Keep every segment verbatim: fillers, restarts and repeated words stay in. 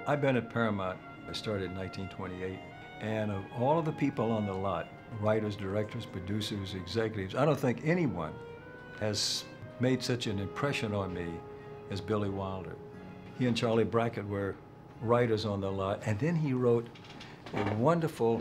I've been at Paramount. I started in nineteen twenty-eight. And of all of the people on the lot, writers, directors, producers, executives, I don't think anyone has made such an impression on me as Billy Wilder. He and Charlie Brackett were writers on the lot, and then he wrote a wonderful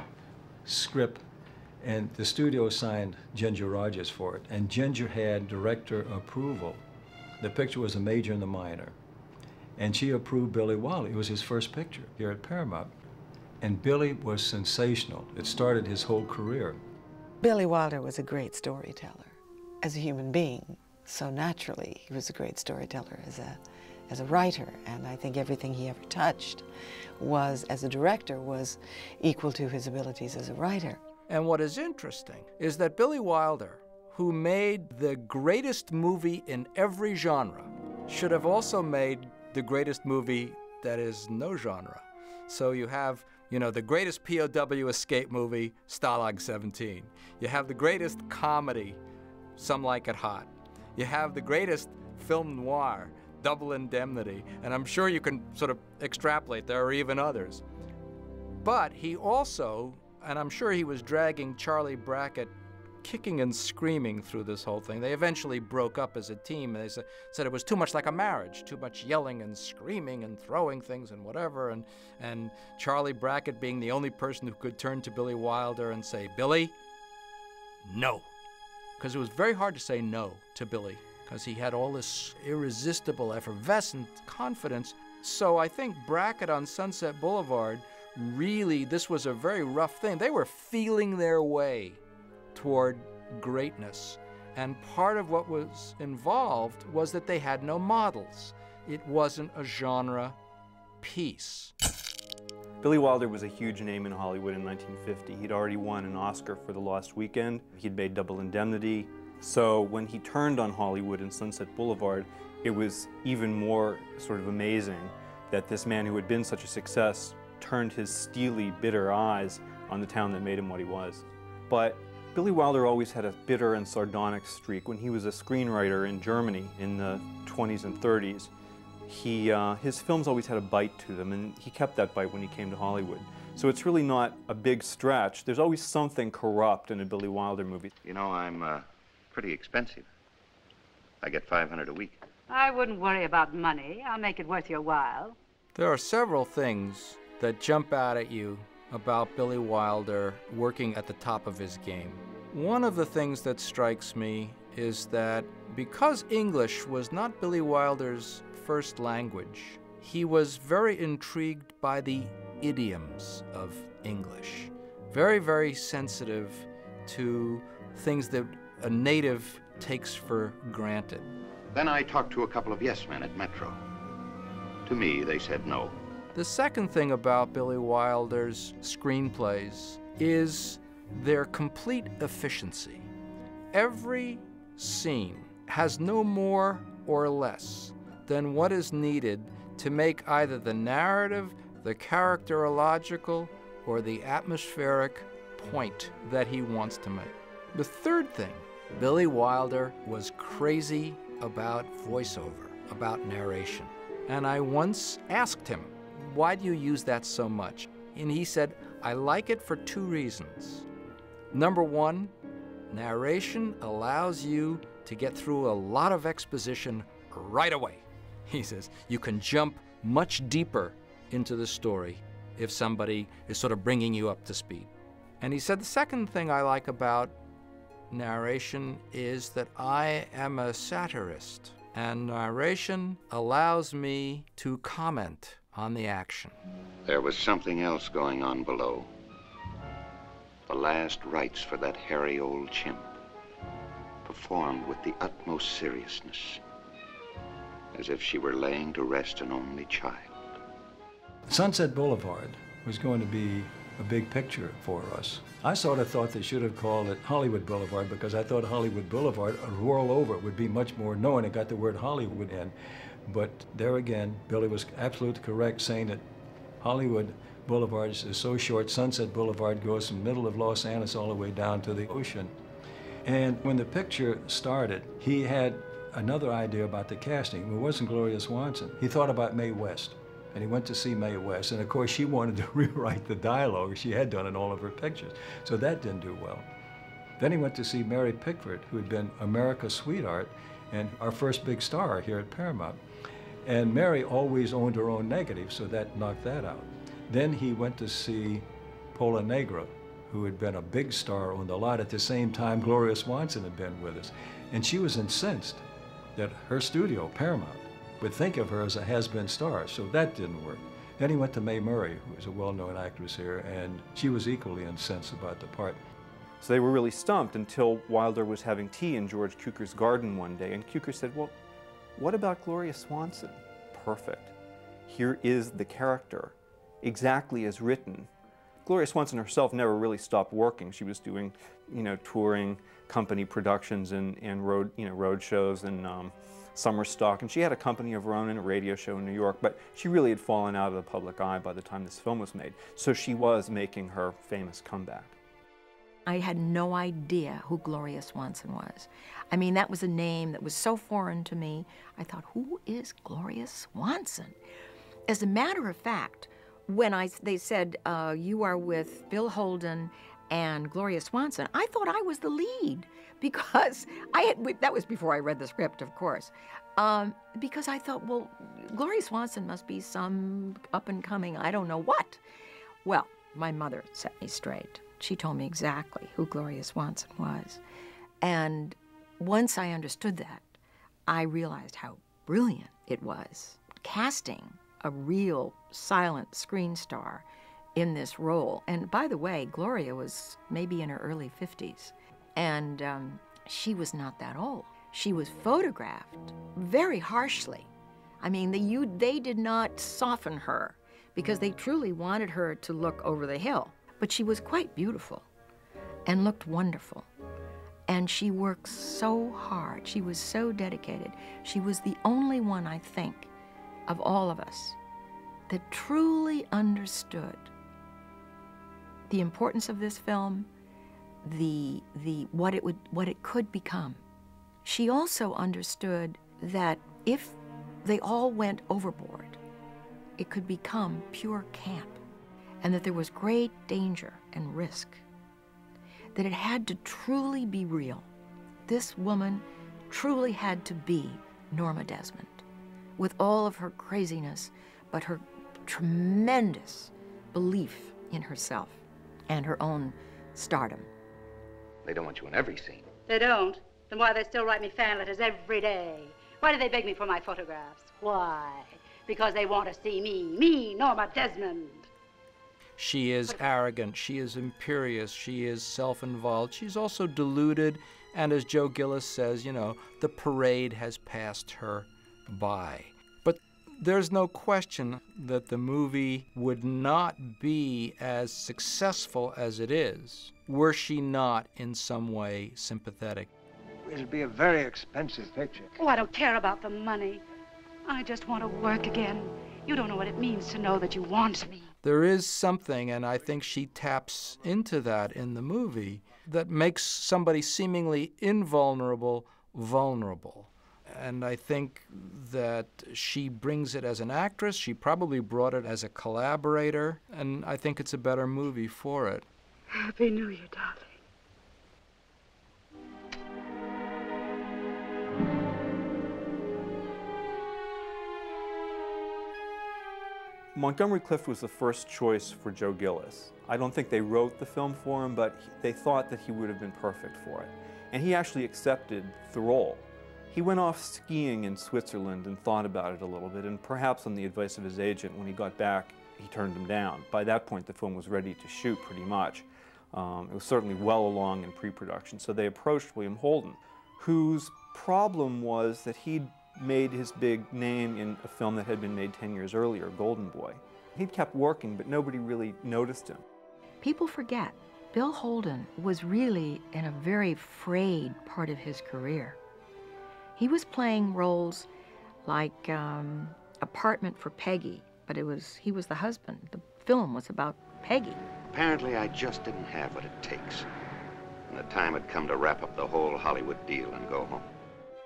script, and the studio signed Ginger Rogers for it, and Ginger had director approval. The picture was a major and a minor, and she approved Billy Wilder. It was his first picture here at Paramount. And Billy was sensational. It started his whole career. Billy Wilder was a great storyteller as a human being. So naturally, he was a great storyteller as a, as a writer. And I think everything he ever touched was, as a director, was equal to his abilities as a writer. And what is interesting is that Billy Wilder, who made the greatest movie in every genre, should have also made the greatest movie that is no genre. So you have, you know, the greatest P O W escape movie, Stalag seventeen. You have the greatest comedy, Some Like It Hot. You have the greatest film noir, Double Indemnity. And I'm sure you can sort of extrapolate, there are even others. But he also, and I'm sure he was dragging Charlie Brackett kicking and screaming through this whole thing. They eventually broke up as a team, and they sa said it was too much like a marriage, too much yelling and screaming and throwing things and whatever, and, and Charlie Brackett being the only person who could turn to Billy Wilder and say, Billy, no. Because it was very hard to say no to Billy, because he had all this irresistible, effervescent confidence. So I think Brackett on Sunset Boulevard, really, this was a very rough thing. They were feeling their way toward greatness. And part of what was involved was that they had no models. It wasn't a genre piece. Billy Wilder was a huge name in Hollywood in nineteen fifty. He'd already won an Oscar for The Lost Weekend. He'd made Double Indemnity. So when he turned on Hollywood in Sunset Boulevard, it was even more sort of amazing that this man who had been such a success turned his steely, bitter eyes on the town that made him what he was. But Billy Wilder always had a bitter and sardonic streak. When he was a screenwriter in Germany in the twenties and thirties, he, uh, his films always had a bite to them, and he kept that bite when he came to Hollywood. So it's really not a big stretch. There's always something corrupt in a Billy Wilder movie. You know, I'm uh, pretty expensive. I get five hundred a week. I wouldn't worry about money. I'll make it worth your while. There are several things that jump out at you about Billy Wilder working at the top of his game. One of the things that strikes me is that because English was not Billy Wilder's first language, he was very intrigued by the idioms of English. Very, very sensitive to things that a native takes for granted. Then I talked to a couple of yes men at Metro. To me, they said no. The second thing about Billy Wilder's screenplays is their complete efficiency. Every scene has no more or less than what is needed to make either the narrative, the characterological, or the atmospheric point that he wants to make. The third thing, Billy Wilder was crazy about voiceover, about narration. And I once asked him, why do you use that so much? And he said, I like it for two reasons. Number one, narration allows you to get through a lot of exposition right away. He says, you can jump much deeper into the story if somebody is sort of bringing you up to speed. And he said, the second thing I like about narration is that I am a satirist, and narration allows me to comment on the action. There was something else going on below. The last rites for that hairy old chimp, performed with the utmost seriousness, as if she were laying to rest an only child. Sunset Boulevard was going to be a big picture for us. I sort of thought they should have called it Hollywood Boulevard, because I thought Hollywood Boulevard, a roll over, it would be much more known. It got the word Hollywood in. But there again, Billy was absolutely correct saying that Hollywood Boulevard is so short. Sunset Boulevard goes from the middle of Los Angeles all the way down to the ocean. And when the picture started, he had another idea about the casting. It wasn't Gloria Swanson. He thought about Mae West. And he went to see Mae West, and of course she wanted to rewrite the dialogue she had done in all of her pictures. So that didn't do well. Then he went to see Mary Pickford, who had been America's sweetheart and our first big star here at Paramount. And Mary always owned her own negative, so that knocked that out. Then he went to see Pola Negra, who had been a big star on the lot at the same time Gloria Swanson had been with us. And she was incensed that her studio, Paramount, would think of her as a has-been star, so that didn't work. Then he went to Mae Murray, who was a well-known actress here, and she was equally incensed about the part. So they were really stumped until Wilder was having tea in George Cukor's garden one day, and Cukor said, well, what about Gloria Swanson? Perfect. Here is the character, exactly as written. Gloria Swanson herself never really stopped working. She was doing, you know, touring, company productions, and, and road, you know, road shows, and um, summer stock, and she had a company of her own and a radio show in New York, but she really had fallen out of the public eye by the time this film was made. So she was making her famous comeback. I had no idea who Gloria Swanson was. I mean, that was a name that was so foreign to me. I thought, who is Gloria Swanson? As a matter of fact, when I, they said, uh, you are with Bill Holden and Gloria Swanson, I thought I was the lead, because I had, that was before I read the script, of course, um, because I thought, well, Gloria Swanson must be some up-and-coming, I don't know what. Well, my mother set me straight. She told me exactly who Gloria Swanson was. And once I understood that, I realized how brilliant it was, casting a real silent screen star in this role. And by the way, Gloria was maybe in her early fifties. And um, she was not that old. She was photographed very harshly. I mean, the, you, they did not soften her because they truly wanted her to look over the hill. But she was quite beautiful and looked wonderful. And she worked so hard. She was so dedicated. She was the only one, I think, of all of us that truly understood the importance of this film, the, the, what, it would, what it could become. She also understood that if they all went overboard, it could become pure camp, and that there was great danger and risk, that it had to truly be real. This woman truly had to be Norma Desmond, with all of her craziness, but her tremendous belief in herself and her own stardom. They don't want you in every scene. They don't? Then why do they still write me fan letters every day? Why do they beg me for my photographs? Why? Because they want to see me, me, Norma Desmond. She is arrogant, she is imperious, she is self-involved, she's also deluded, and as Joe Gillis says, you know, the parade has passed her by. But there's no question that the movie would not be as successful as it is were she not in some way sympathetic. It'll be a very expensive picture. Oh, I don't care about the money. I just want to work again. You don't know what it means to know that you want me. There is something, and I think she taps into that in the movie, that makes somebody seemingly invulnerable vulnerable. And I think that she brings it as an actress. She probably brought it as a collaborator, and I think it's a better movie for it. Happy New Year, darling. Montgomery Clift was the first choice for Joe Gillis. I don't think they wrote the film for him, but he, they thought that he would have been perfect for it. And he actually accepted the role. He went off skiing in Switzerland and thought about it a little bit, and perhaps on the advice of his agent, when he got back, he turned him down. By that point, the film was ready to shoot pretty much. Um, it was certainly well along in pre-production, so they approached William Holden, whose problem was that he'd made his big name in a film that had been made ten years earlier, Golden Boy. He'd kept working, but nobody really noticed him. People forget, Bill Holden was really in a very frayed part of his career. He was playing roles like um, Apartment for Peggy, but it was, he was the husband. The film was about Peggy. Apparently, I just didn't have what it takes. And the time had come to wrap up the whole Hollywood deal and go home.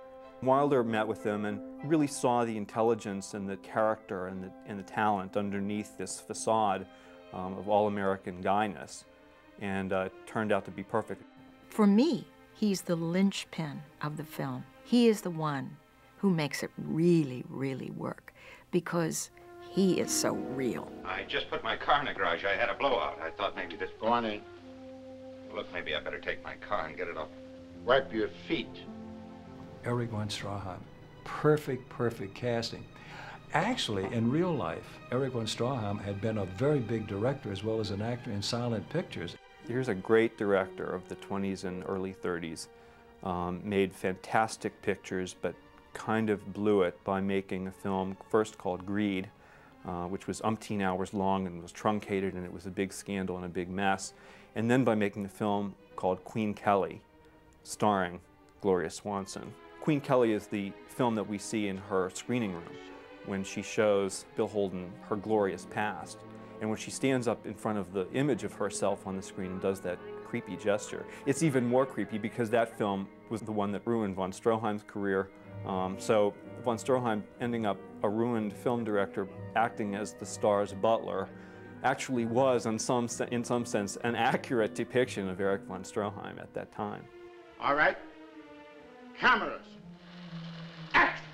Wilder met with him and really saw the intelligence and the character and the, and the talent underneath this facade um, of all-American guyness, and uh, turned out to be perfect. For me, he's the linchpin of the film. He is the one who makes it really, really work, because he is so real. I just put my car in the garage. I had a blowout. I thought maybe this... Go on in. Look, maybe I better take my car and get it off. Wipe your feet. Erich von Stroheim, perfect, perfect casting. Actually, in real life, Erich von Stroheim had been a very big director as well as an actor in silent pictures. Here's a great director of the twenties and early thirties, um, made fantastic pictures, but kind of blew it by making a film first called Greed, uh, which was umpteen hours long and was truncated, and it was a big scandal and a big mess, and then by making a film called Queen Kelly, starring Gloria Swanson. Queen Kelly is the film that we see in her screening room when she shows Bill Holden her glorious past. And when she stands up in front of the image of herself on the screen and does that creepy gesture, it's even more creepy because that film was the one that ruined von Stroheim's career. Um, so von Stroheim ending up a ruined film director acting as the star's butler actually was, in some, in some sense, an accurate depiction of Erich von Stroheim at that time. All right. Cameras. Action!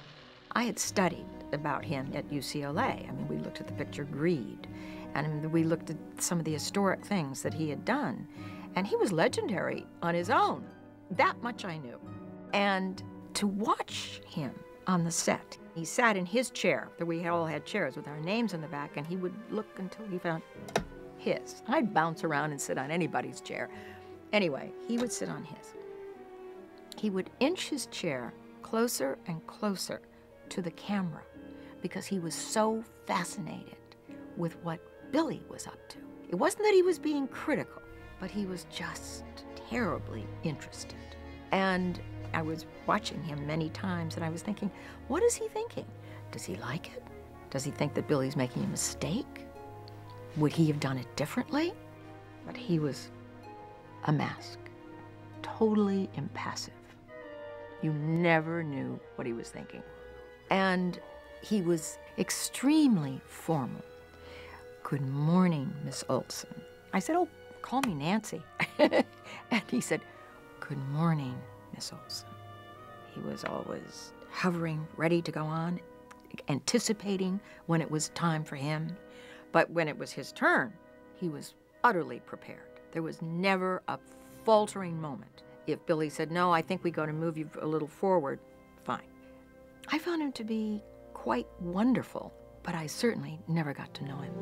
I had studied about him at U C L A. I mean, we looked at the picture Greed, and we looked at some of the historic things that he had done, and he was legendary on his own. That much I knew. And to watch him on the set, he sat in his chair. We all had chairs with our names in the back, and he would look until he found his. I'd bounce around and sit on anybody's chair. Anyway, he would sit on his. He would inch his chair closer and closer to the camera because he was so fascinated with what Billy was up to. It wasn't that he was being critical, but he was just terribly interested. And I was watching him many times and I was thinking, what is he thinking? Does he like it? Does he think that Billy's making a mistake? Would he have done it differently? But he was a mask, totally impassive. You never knew what he was thinking. And he was extremely formal. Good morning, Miss Olson. I said, oh, call me Nancy. And he said, good morning, Miss Olson. He was always hovering, ready to go on, anticipating when it was time for him. But when it was his turn, he was utterly prepared. There was never a faltering moment. If Billy said, no, I think we got to move you a little forward, fine. I found him to be quite wonderful, but I certainly never got to know him.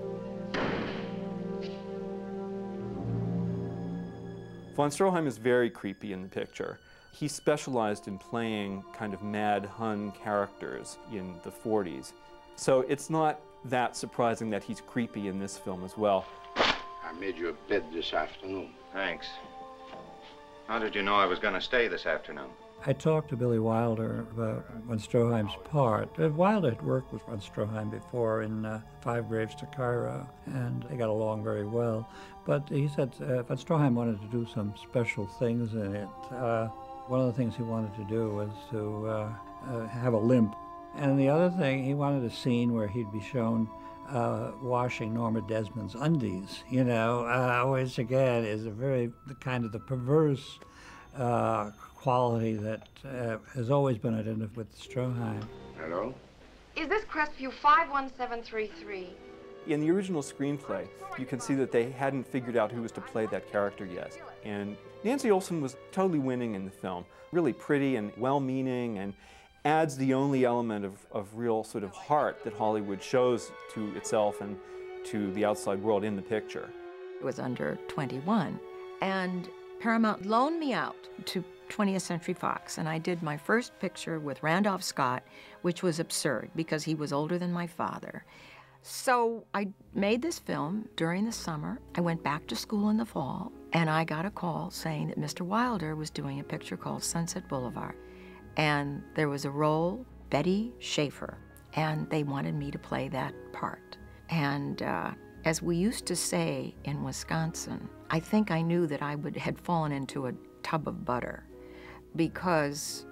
Von Stroheim is very creepy in the picture. He specialized in playing kind of mad Hun characters in the forties. So it's not that surprising that he's creepy in this film as well. I made you a bed this afternoon. Thanks. How did you know I was going to stay this afternoon? I talked to Billy Wilder about von Stroheim's part. Uh, Wilder had worked with von Stroheim before in uh, Five Graves to Cairo, and they got along very well. But he said uh, von Stroheim wanted to do some special things in it. Uh, one of the things he wanted to do was to uh, uh, have a limp. And the other thing, he wanted a scene where he'd be shown uh, washing Norma Desmond's undies, you know, uh, which again is a very, the kind of the perverse uh, quality that uh, has always been identified with Stroheim. Hello? Is this Crestview five one seven three three? In the original screenplay, you can see that they hadn't figured out who was to play that character yet. And Nancy Olson was totally winning in the film, really pretty and well-meaning, and adds the only element of, of real sort of heart that Hollywood shows to itself and to the outside world in the picture. It was under twenty-one, and Paramount loaned me out to twentieth Century Fox, and I did my first picture with Randolph Scott, which was absurd because he was older than my father. So I made this film during the summer. I went back to school in the fall, and I got a call saying that Mister Wilder was doing a picture called Sunset Boulevard. And there was a role, Betty Schaefer, and they wanted me to play that part. And uh, as we used to say in Wisconsin, I think I knew that I would had fallen into a tub of butter, because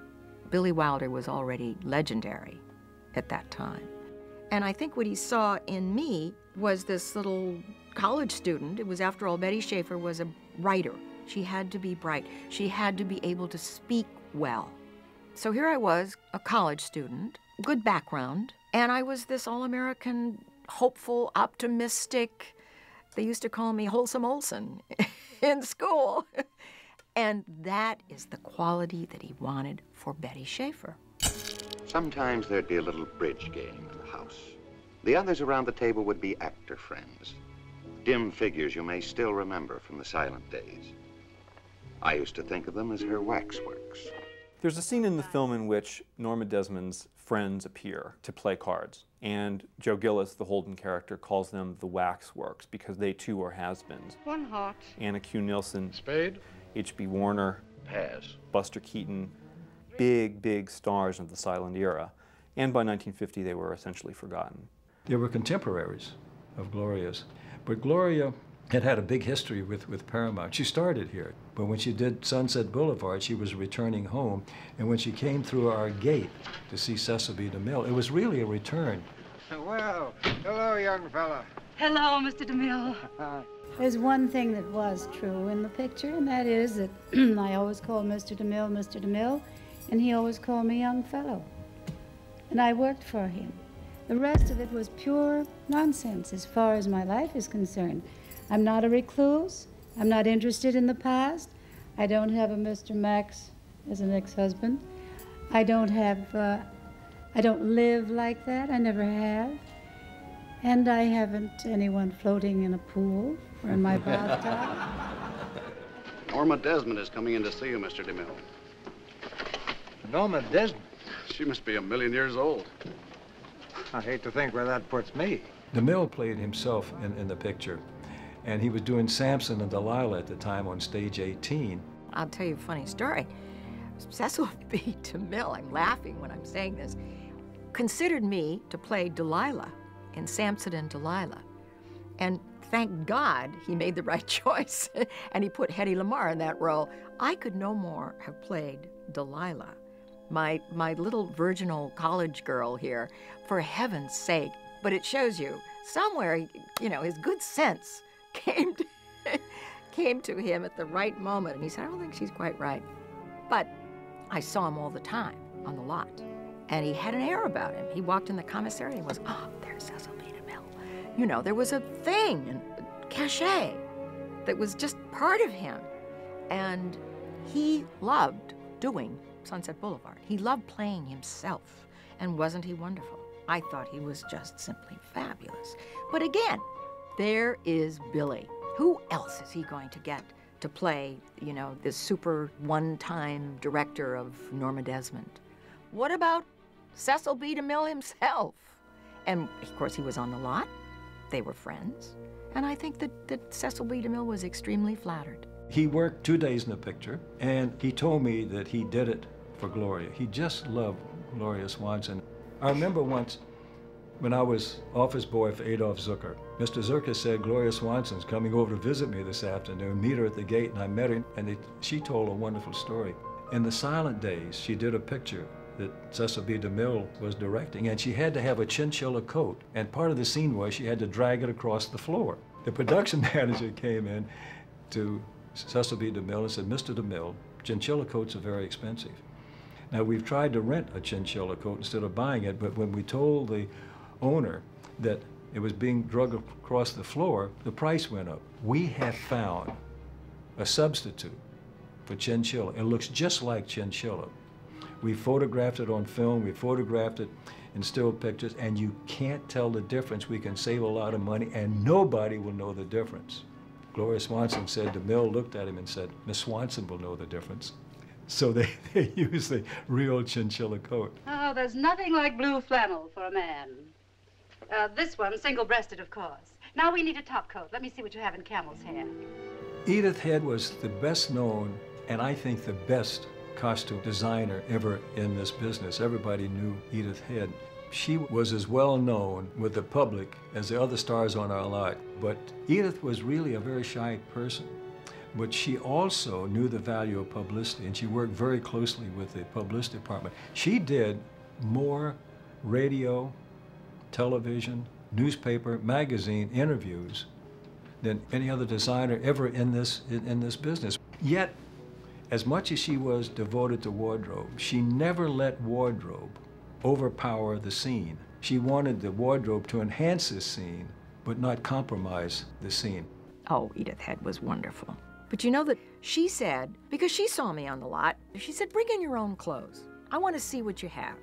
Billy Wilder was already legendary at that time. And I think what he saw in me was this little college student. It was, after all, Betty Schaefer was a writer. She had to be bright. She had to be able to speak well. So here I was, a college student, good background, and I was this all-American, hopeful, optimistic, they used to call me Wholesome Olsen in school. And that is the quality that he wanted for Betty Schaefer. Sometimes there'd be a little bridge game in the house. The others around the table would be actor friends, dim figures you may still remember from the silent days. I used to think of them as her waxworks. There's a scene in the film in which Norma Desmond's friends appear to play cards, and Joe Gillis, the Holden character, calls them the waxworks because they too are has-beens. One heart. Anna Q. Nilsson. Spade. H B Warner. Pass. Buster Keaton. Big, big stars of the silent era. And by nineteen fifty, they were essentially forgotten. They were contemporaries of Gloria's. But Gloria had had a big history with, with Paramount. She started here, but when she did Sunset Boulevard, she was returning home, and when she came through our gate to see Cecil B. DeMille, it was really a return. Well, hello, young fella. Hello, Mister DeMille. There's one thing that was true in the picture, and that is that I always called Mister DeMille Mister DeMille, and he always called me young fellow. And I worked for him. The rest of it was pure nonsense as far as my life is concerned. I'm not a recluse. I'm not interested in the past. I don't have a Mister Max as an ex-husband. I don't have, uh, I don't live like that. I never have. And I haven't anyone floating in a pool or in my bathtub. Norma Desmond is coming in to see you, Mister DeMille. Norma Desmond? She must be a million years old. I hate to think where that puts me. DeMille played himself in, in the picture, and he was doing Samson and Delilah at the time on stage eighteen. I'll tell you a funny story. Cecil B. DeMille, I'm laughing when I'm saying this, considered me to play Delilah in Samson and Delilah. And thank God he made the right choice and he put Hedy Lamarr in that role. I could no more have played Delilah, my, my little virginal college girl here, for heaven's sake. But it shows you somewhere, you know, his good sense came to, came to him at the right moment. And he said, I don't think she's quite right. But I saw him all the time on the lot. And he had an air about him. He walked in the commissary and was, oh, there's Cecil B. DeMille. You know, there was a thing, and cachet, that was just part of him. And he loved doing Sunset Boulevard. He loved playing himself. And wasn't he wonderful? I thought he was just simply fabulous. But again, there is Billy. Who else is he going to get to play, you know, this super one-time director of Norma Desmond? What about Cecil B. DeMille himself? And of course, he was on the lot. They were friends. And I think that, that Cecil B. DeMille was extremely flattered. He worked two days in the picture, and he told me that he did it for Gloria. He just loved Gloria Swanson. I remember once when I was office boy for Adolph Zucker, Mister Zucker said, Gloria Swanson's coming over to visit me this afternoon. Meet her at the gate, and I met her, and they, she told a wonderful story. In the silent days, she did a picture that Cecil B. DeMille was directing, and she had to have a chinchilla coat, and part of the scene was she had to drag it across the floor. The production manager came in to Cecil B. DeMille and said, Mister DeMille, chinchilla coats are very expensive. Now, we've tried to rent a chinchilla coat instead of buying it, but when we told the owner that it was being dragged across the floor, the price went up. We have found a substitute for chinchilla. It looks just like chinchilla. We photographed it on film, we photographed it in still pictures, and you can't tell the difference. We can save a lot of money, and nobody will know the difference. Gloria Swanson said, DeMille looked at him and said, Miss Swanson will know the difference. So they, they used the real chinchilla coat. Oh, there's nothing like blue flannel for a man. Uh, this one, single-breasted, of course. Now we need a top coat. Let me see what you have in camel's hair. Edith Head was the best known, and I think the best costume designer ever in this business. Everybody knew Edith Head. She was as well known with the public as the other stars on our lot, but Edith was really a very shy person. but she also knew the value of publicity, and she worked very closely with the publicity department. She did more radio, television, newspaper, magazine interviews than any other designer ever in this, in, in this business. Yet, as much as she was devoted to wardrobe, she never let wardrobe overpower the scene. She wanted the wardrobe to enhance the scene, but not compromise the scene. Oh, Edith Head was wonderful. But you know that she said, because she saw me on the lot, she said, bring in your own clothes. I want to see what you have.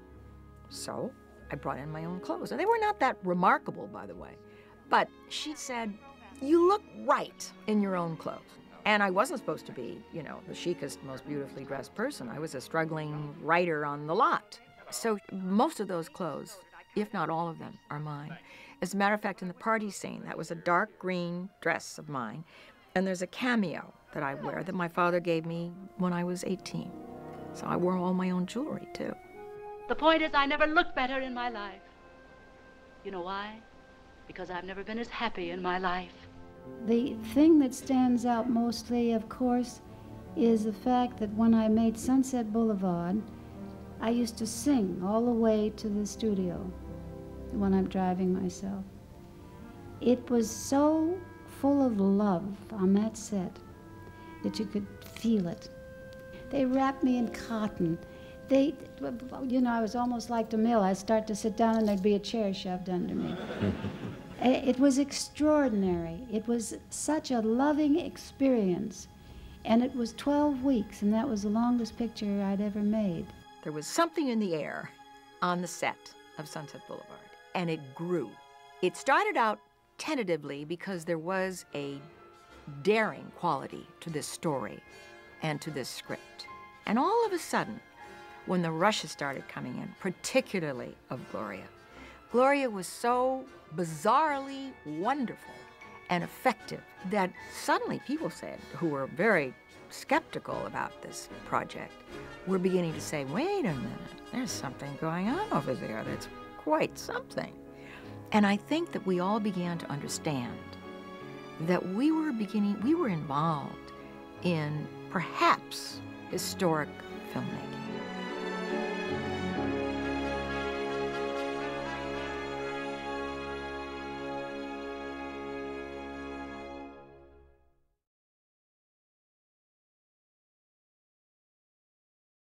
So I brought in my own clothes. And they were not that remarkable, by the way. But she said, you look right in your own clothes. And I wasn't supposed to be, you know, the chicest, most beautifully dressed person. I was a struggling writer on the lot. So most of those clothes, if not all of them, are mine. As a matter of fact, in the party scene, that was a dark green dress of mine. And there's a cameo that I wear that my father gave me when I was eighteen. So I wore all my own jewelry, too. The point is, I never looked better in my life. You know why? Because I've never been as happy in my life. The thing that stands out mostly, of course, is the fact that when I made Sunset Boulevard, I used to sing all the way to the studio when I'm driving myself. It was so full of love on that set that you could feel it. They wrapped me in cotton. They, you know, I was almost like DeMille. I'd start to sit down and there'd be a chair shoved under me. It was extraordinary. It was such a loving experience. And it was twelve weeks, and that was the longest picture I'd ever made. There was something in the air on the set of Sunset Boulevard, and it grew. It started out tentatively because there was a daring quality to this story and to this script. And all of a sudden, when the rushes started coming in, particularly of Gloria, Gloria was so bizarrely wonderful and effective that suddenly people said, who were very skeptical about this project, were beginning to say, wait a minute, there's something going on over there that's quite something. And I think that we all began to understand that we were beginning, we were involved in perhaps historic filmmaking.